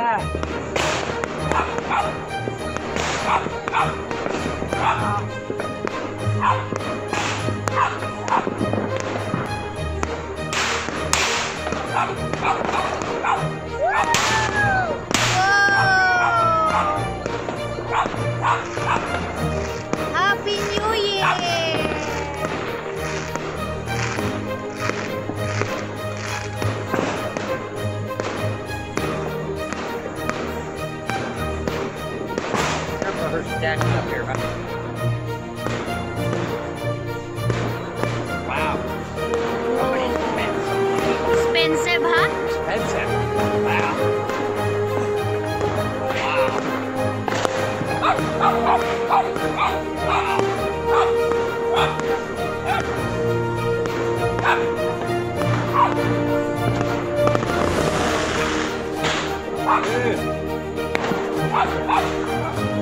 Happy New Year! Careful, her stacking up here, huh? Wow. Somebody's Expensive, huh? expensive. Wow. Wow.